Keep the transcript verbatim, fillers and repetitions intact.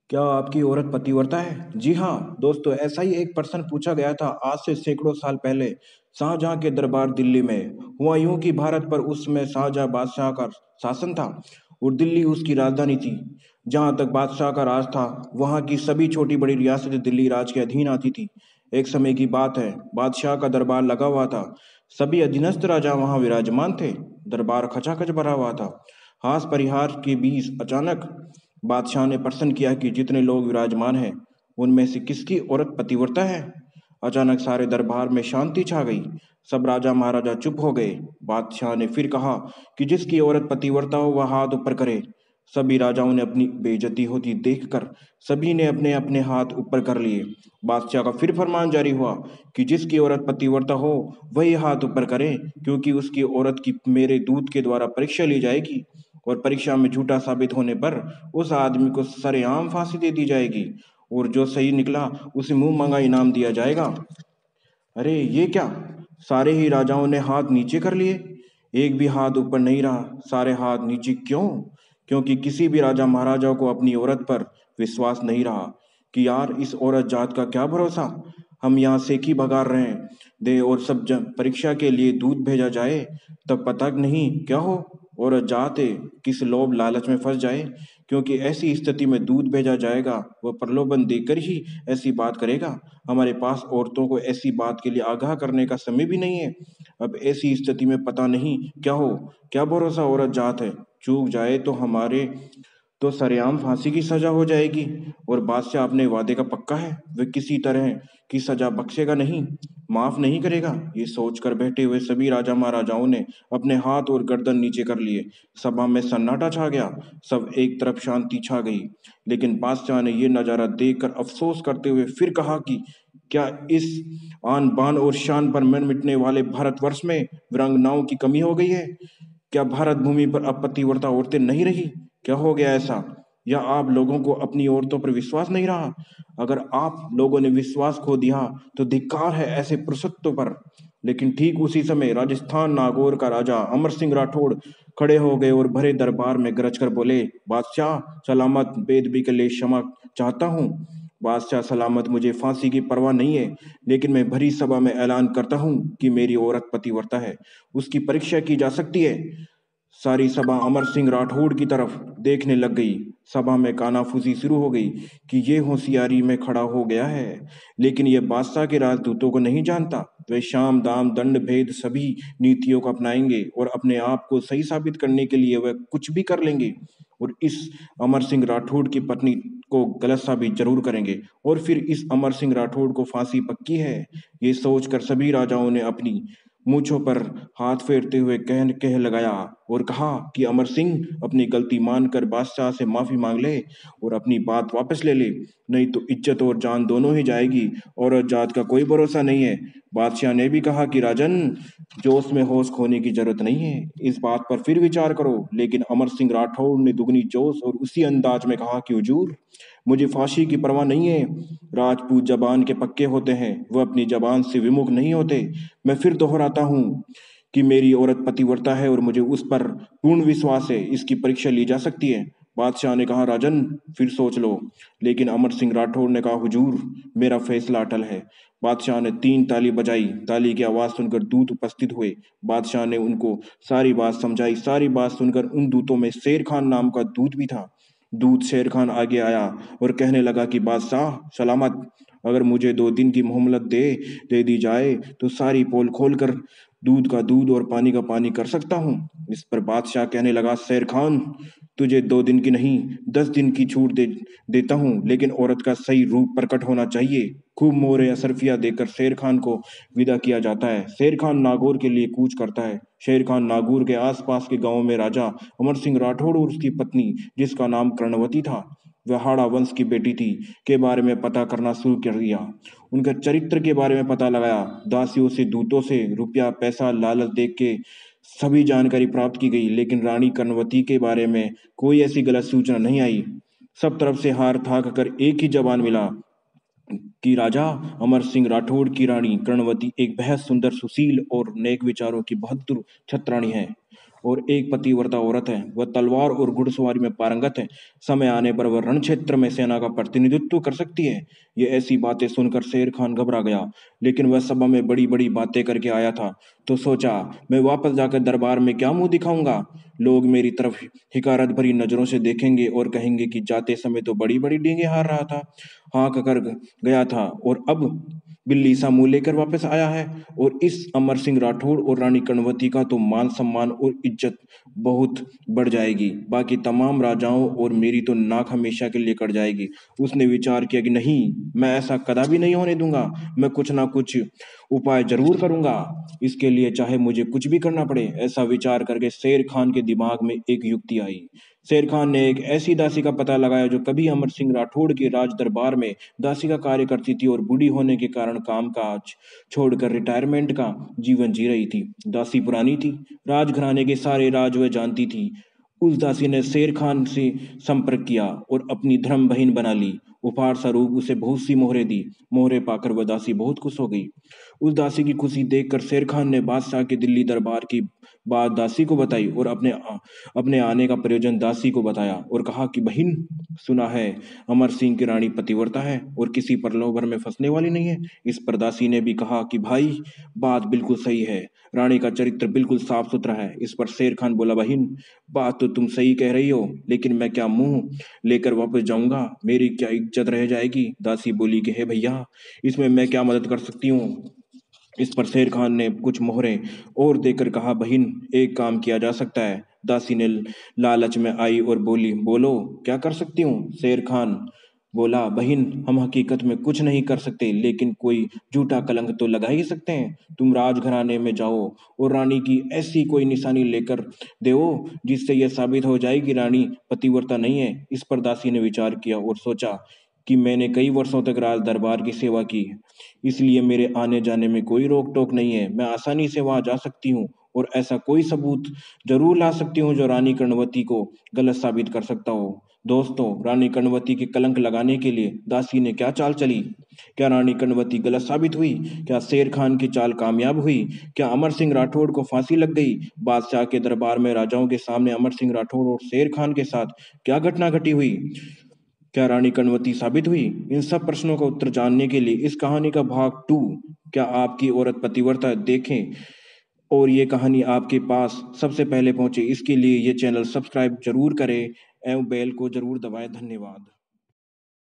क्या आपकी औरत पतिव्रता है? जी हाँ दोस्तों, ऐसा ही एक प्रश्न पूछा गया था आज से सैकड़ों साल पहले शाहजहां के दरबार दिल्ली में। हुआ यूं कि भारत पर उस समय शाहजहां बादशाह का शासन था और दिल्ली उसकी राजधानी थी। जहां तक बादशाह का राज था, वहां की सभी छोटी बड़ी रियासतें दिल्ली राज के अधीन आती थी। एक समय की बात है, बादशाह का दरबार लगा हुआ था। सभी अधीनस्थ राजा वहां विराजमान थे। दरबार खचाखच भरा हुआ था। हास परिहार के बीच अचानक बादशाह ने प्रश्न किया कि जितने लोग विराजमान हैं, उनमें से किसकी औरत पतिव्रता है? अचानक सारे दरबार में शांति छा गई। सब राजा महाराजा चुप हो गए। बादशाह ने फिर कहा कि जिसकी औरत पतिव्रता हो वह हाथ ऊपर करे। सभी राजाओं ने अपनी बेइज्जती होती देखकर सभी ने अपने अपने हाथ ऊपर कर लिए। बादशाह का फिर फरमान जारी हुआ कि जिसकी औरत पतिव्रता हो वही हाथ ऊपर करे, क्योंकि उसकी औरत की मेरे दूत के द्वारा परीक्षा ली जाएगी और परीक्षा में झूठा साबित होने पर उस आदमी को सरेआम फांसी दे दी जाएगी और जो सही निकला उसे मुंह मांगा इनाम दिया जाएगा। अरे ये क्या! सारे ही राजाओं ने हाथ नीचे कर लिए। एक भी हाथ ऊपर नहीं रहा। सारे हाथ नीचे क्यों? क्योंकि किसी भी राजा महाराजा को अपनी औरत पर विश्वास नहीं रहा कि यार इस औरत जात का क्या भरोसा। हम यहाँ से की भगा रहे हैं दे और सब जन परीक्षा के लिए दूध भेजा जाए, तब पता नहीं क्या हो। औरत जात है, किस लोभ लालच में फंस जाए, क्योंकि ऐसी स्थिति में दूध भेजा जाएगा वह प्रलोभन देकर ही ऐसी बात करेगा। हमारे पास औरतों को ऐसी बात के लिए आगाह करने का समय भी नहीं है। अब ऐसी स्थिति में पता नहीं क्या हो। क्या भरोसा, औरत जात है, चूक जाए तो हमारे तो सरेआम फांसी की सजा हो जाएगी। और बादशाह अपने वादे का पक्का है, वह किसी तरह की सजा बख्शेगा नहीं, माफ नहीं करेगा। ये सोचकर बैठे हुए सभी राजा महाराजाओं ने अपने हाथ और गर्दन नीचे कर लिए। सभा में सन्नाटा छा गया। सब एक तरफ शांति छा गई। लेकिन बादशाह ने यह नजारा देखकर अफसोस करते हुए फिर कहा कि क्या इस आन बान और शान पर मन मिटने वाले भारतवर्ष में वीरांगनाओं की कमी हो गई है? क्या भारत भूमि पर अब पतिव्रता औरतें नहीं रही? क्या हो गया ऐसा? या आप लोगों को अपनी औरतों पर विश्वास नहीं रहा? अगर आप लोगों ने विश्वास खो दिया तो धिक्कार है ऐसे पुरुषत्व पर। लेकिन ठीक उसी समय राजस्थान नागौर का राजा अमर सिंह राठौड़ खड़े हो गए और भरे दरबार में गरज कर बोले, बादशाह सलामत, बेदबी के लिए क्षमा चाहता हूँ। बादशाह सलामत, मुझे फांसी की परवाह नहीं है, लेकिन मैं भरी सभा में ऐलान करता हूँ कि मेरी औरत पतिव्रता है, उसकी परीक्षा की जा सकती है। सारी सभा अमर सिंह राठौड़ की तरफ देखने लग गई। सभा में कानाफूसी शुरू हो गई कि ये होशियारी में खड़ा हो गया है, लेकिन यह बादशाह के राजदूतों को नहीं जानता। वे शाम दाम दंड भेद सभी नीतियों को अपनाएंगे और अपने आप को सही साबित करने के लिए वह कुछ भी कर लेंगे और इस अमर सिंह राठौड़ की पत्नी को गलत साबित जरूर करेंगे और फिर इस अमर सिंह राठौड़ को फांसी पक्की है। ये सोचकर सभी राजाओं ने अपनी मूंछों पर हाथ फेरते हुए कह कह लगाया और कहा कि अमर सिंह अपनी गलती मानकर बादशाह से माफी मांग ले और अपनी बात वापस ले ले, नहीं तो इज्जत और जान दोनों ही जाएगी और जात का कोई भरोसा नहीं है। बादशाह ने भी कहा कि राजन, जोश में होश खोने की जरूरत नहीं है, इस बात पर फिर विचार करो। लेकिन अमर सिंह राठौड़ ने दुगनी जोश और उसी अंदाज में कहा कि हुजूर, मुझे फांसी की परवाह नहीं है। राजपूत जबान के पक्के होते हैं, वह अपनी जबान से विमुख नहीं होते। मैं फिर दोहराता हूँ कि मेरी औरत पतिव्रता है और मुझे उस पर पूर्ण विश्वास है। इसकी परीक्षा ली जा सकती है। बादशाह ने कहा, राजन फिर सोच लो। लेकिन अमर सिंह राठौड़ ने कहा, हुजूर, मेरा फैसला अटल है। बादशाह ने तीन ताली बजाई। ताली की आवाज सुनकर दूत उपस्थित हुए। बादशाह ने उनको सारी बात समझाई। सारी बात सुनकर उन दूतों में शेर खान नाम का दूत भी था। दूत शेर खान आगे आया और कहने लगा कि बादशाह सलामत, अगर मुझे दो दिन की मोहलत दे दे दी जाए तो सारी पोल खोलकर दूध का दूध और पानी का पानी कर सकता हूँ। इस पर बादशाह कहने लगा, शेर खान, तुझे दो दिन की नहीं दस दिन की छूट दे देता हूँ, लेकिन औरत का सही रूप प्रकट होना चाहिए। खूब मोहरे अशरफिया देकर शेर खान को विदा किया जाता है। शेर खान नागौर के लिए कूच करता है। शेर खान नागौर के आसपास के गांव में राजा अमर सिंह राठौड़ और उसकी पत्नी, जिसका नाम कर्णवती था, वह हाड़ा वंश की बेटी थी, के बारे में पता करना शुरू कर दिया। उनके चरित्र के बारे में पता लगाया। दासियों से, दूतों से रुपया पैसा लालच देख के सभी जानकारी प्राप्त की गई, लेकिन रानी कर्णवती के बारे में कोई ऐसी गलत सूचना नहीं आई। सब तरफ से हार थाक कर एक ही जवान मिला कि राजा अमर सिंह राठौड़ की रानी कर्णवती एक बेहद सुंदर, सुशील और नेक विचारों की बहादुर छत्राणी है। और एक पतिव्रता औरत है। वह तलवार और घुड़सवारी में पारंगत है। समय आने पर वह रण क्षेत्र में सेना का प्रतिनिधित्व कर सकती है। ये ऐसी बातें सुनकर शेर खान घबरा गया, लेकिन वह सभा में बड़ी बड़ी बातें करके आया था, तो सोचा, मैं वापस जाकर दरबार में क्या मुंह दिखाऊंगा। लोग मेरी तरफ हिकारत भरी नजरों से देखेंगे और कहेंगे कि जाते समय तो बड़ी बड़ी डींगे हार रहा था, हाँक कर गया था, और अब बिल्ली सा मुंह लेकर वापस आया है। और इस अमर सिंह राठौड़ और रानी कर्णवती का तो मान सम्मान और इज्जत बहुत बढ़ जाएगी। बाकी तमाम राजाओं और मेरी तो नाक हमेशा के लिए कट जाएगी। उसने विचार किया कि नहीं, मैं ऐसा कदापि नहीं होने दूंगा। मैं कुछ ना कुछ उपाय जरूर करूंगा, इसके लिए चाहे मुझे कुछ भी करना पड़े। ऐसा विचार करके शेर खान के दिमाग में एक युक्ति आई। शेर खान ने एक ऐसी दासी का पता लगाया जो कभी अमर सिंह राठौड़ के राज दरबार में दासी का कार्य करती थी और बूढ़ी होने के कारण कामकाज छोड़कर रिटायरमेंट का जीवन जी रही थी। दासी पुरानी थी, राजघराने के सारे राज वह जानती थी। उस दासी ने शेर खान से संपर्क किया और अपनी धर्म बहन बना ली। उपहार स्वरूप उसे बहुत सी मोहरें दी। मोहरें पाकर वह दासी बहुत खुश हो गई। उस दासी की खुशी देखकर शेर खान ने बादशाह के दिल्ली दरबार की बात दासी को बताई और अपने आ, अपने आने का प्रयोजन दासी को बताया और कहा कि बहन, सुना है अमर सिंह की रानी पतिव्रता है और किसी प्रलोभन में फंसने वाली नहीं है। इस पर दासी ने भी कहा कि भाई, बात बिल्कुल सही है, रानी का चरित्र बिल्कुल साफ सुथरा है। इस पर शेर खान बोला, बहन, बात तो तुम सही कह रही हो, लेकिन मैं क्या मुंह लेकर वापस जाऊंगा, मेरी क्या इज्जत रह जाएगी। दासी बोली कि हे भैया, इसमें मैं क्या मदद कर सकती हूँ। इस पर शेर खान ने कुछ मोहरें और देकर कहा, बहन, एक काम किया जा सकता है। दासी ने लालच में आई और बोली, बोलो, क्या कर सकती हूँ। शेर खान बोला, बहन, हम हकीकत में कुछ नहीं कर सकते, लेकिन कोई झूठा कलंक तो लगा ही सकते हैं। तुम राजघराने में जाओ और रानी की ऐसी कोई निशानी लेकर दो जिससे यह साबित हो जाए कि रानी पतिव्रता नहीं है। इस पर दासी ने विचार किया और सोचा कि मैंने कई वर्षों तक राज दरबार की सेवा की, इसलिए मेरे आने जाने में कोई रोक टोक नहीं है। मैं आसानी से वहां जा सकती हूँ और ऐसा कोई सबूत जरूर ला सकती हूँ जो रानी कर्णवती को गलत साबित कर सकता हो। दोस्तों, रानी कर्णवती के कलंक लगाने के लिए दासी ने क्या चाल चली? क्या रानी कर्णवती गलत साबित हुई? क्या शेर खान की चाल कामयाब हुई? क्या अमर सिंह राठौड़ को फांसी लग गई? बादशाह के दरबार में राजाओं के सामने अमर सिंह राठौड़ और शेर खान के साथ क्या घटना घटी हुई? क्या रानी कर्णवती साबित हुई? इन सब प्रश्नों का उत्तर जानने के लिए इस कहानी का भाग टू, क्या आपकी औरत पतिव्रता, देखें और ये कहानी आपके पास सबसे पहले पहुंचे। इसके लिए ये चैनल सब्सक्राइब जरूर करें एवं बेल को जरूर दबाएं। धन्यवाद।